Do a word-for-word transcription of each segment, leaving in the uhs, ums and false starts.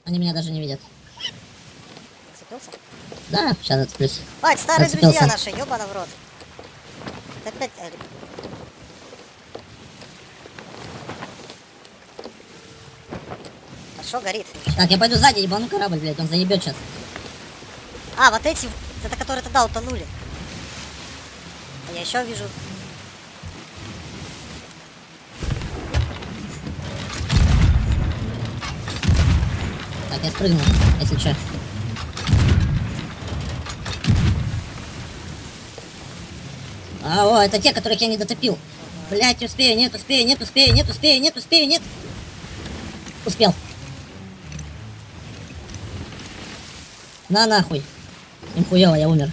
Они меня даже не видят. Зацепился? Да, сейчас отцеплюсь. Ой, старые Зацепился. друзья наши, ёбана в рот. Это опять... А шо горит? Так, я пойду сзади, ебану корабль, блядь, он заебет сейчас. А, вот эти, это которые тогда утонули. А я еще вижу. Так, я спрыгну, если что. А, о, это те, которых я не дотопил. Блять, успею, нет, успею, нет, успею, нет, успею, нет, успею, нет. Успел. На нахуй. Им хуёво, я умер.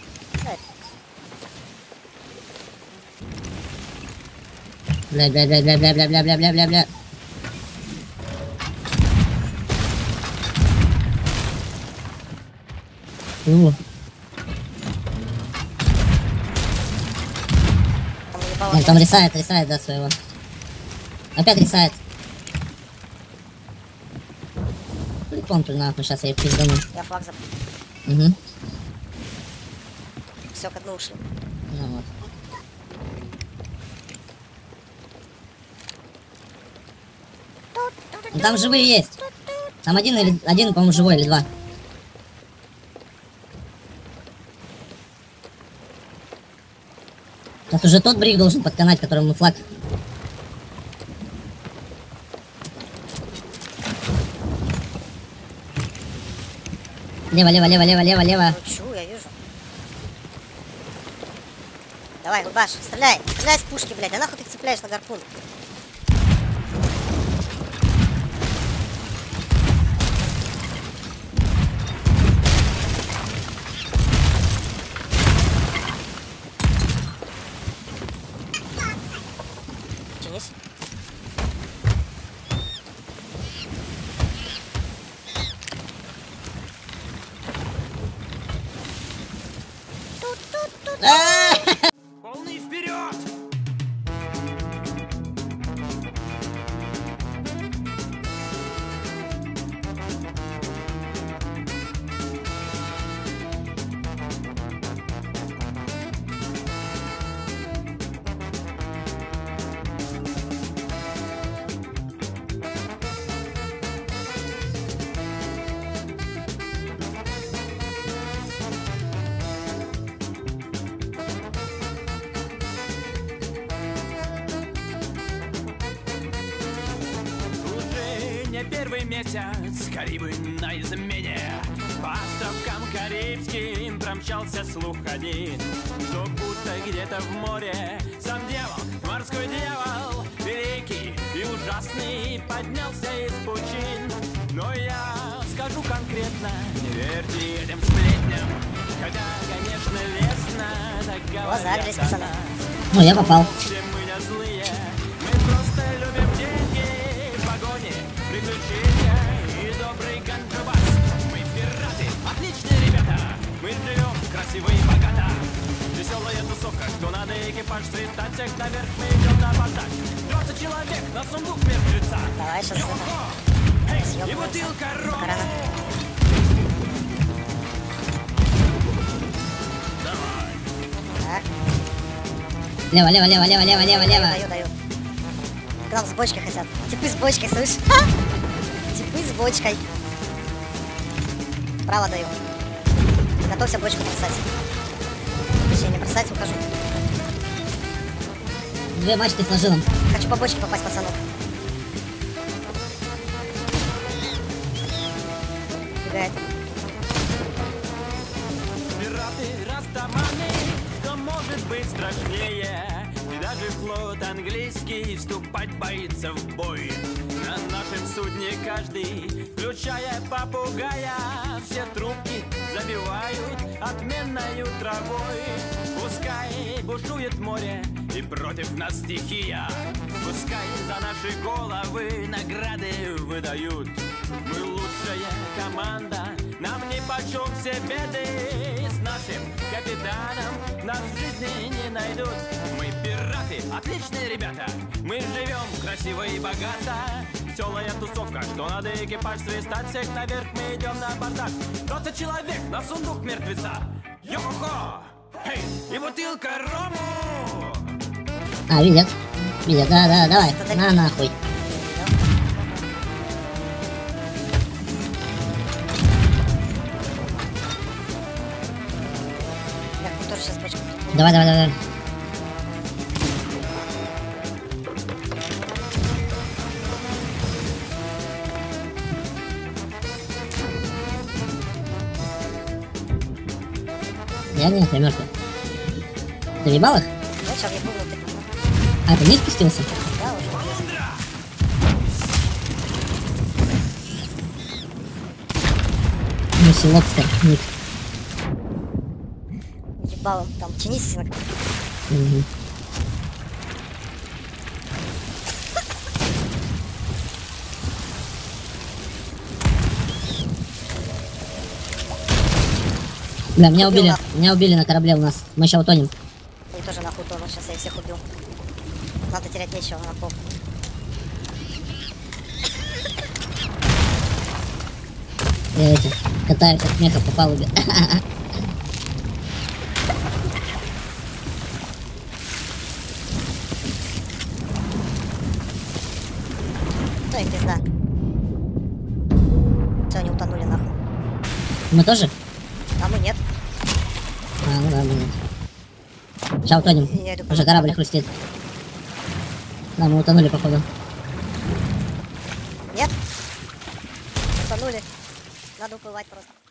Бля, бля, бля, бля, бля, бля, бля, бля, бля, бля, бля. У. Он там рисает, рисает, да, своего. Опять рисает. Прикон тут нахуй, сейчас я их пиздану. Я флаг забыл. Угу. Все, к дну ушли. Ну вот. Ну, там живые есть. Там один или один, по-моему, живой или два. Сейчас уже тот брик должен подканать, которому флаг. Лево, лево, лево, лево, лево, лево. Чу, я вижу. Давай, Лубаш, стреляй. Стреляй с пушки, блядь. А нахуй ты их цепляешь на гарпун? Чинись. Полный вперед! Не первый месяц Карибы на измене. По островкам карибским промчался слух один, что будто где-то в море сам дьявол, морской дьявол, великий и ужасный, поднялся из пучин. Но я скажу конкретно, не верьте этим сплетням, хотя, конечно, лестно так говорят о нас. Ну, я попал. Все мы не злые, мы просто любим деньги, погони, приключения и добрый контрабас. Мы пираты, отличные ребята, мы живем красиво и богато. Веселая тусовка, что надо экипаж свистать, всех наверх мы идем на абордаж. двадцать человек на сундук мертвеца. Давай, сейчас Эй, и бутылка рома. Так. Лево, лево, лево, лево, лево, лево, лево. Даю, даю. К нам с бочкой хотят. Типы с бочкой, слышишь? Типы с бочкой. Право даю. Готовься бочку бросать. Точнее, не бросать, ухожу. Две мачты с нажимом. Хочу по бочке попасть, пацану. Бегает. Пираты, растаманы, что может быть страшнее? И даже флот английский вступать боится в бой. На нашем судне каждый, включая попугая, все трубки забивают отменною травой. Пускай бушует море и против нас стихия, пускай за наши головы награды выдают. Мы лучшая команда, нам нипочем все беды. С нашим капитаном нас в жизни не найдут. Мы пираты, Отличные ребята, мы живем красиво и богато. Веселая тусовка, что надо экипаж свистать. Всех наверх мы идем на бардак. Двадцать человек на сундук мертвеца. Йо-хо! Эй, и бутылка рому! А, видят. Видят, да, да, давай. На нахуй. Так, мы тоже сейчас бочку. Давай, давай, давай. Я нет, я мертвый. Ты въебал их? Я сейчас въебу внутрь. А, ты не спустился? Да, уже есть. Мисси Лобстер, ник. Ебалом там, чинись. Угу. Бля, меня Убил убили, нахуй. меня убили на корабле у нас. Мы сейчас утонем. Они тоже нахуй тонут, сейчас я их всех убил. Надо терять нечего на пол. Я эти, катаюсь от смеха по палубе. Ну и пизда. Все, они утонули нахуй. Мы тоже? А мы нет. А, ну да, мы нет. Сейчас утонем. Я иду по Уже корабль хрустит. Да, мы утонули, походу. Нет? Утонули. Надо уплывать просто.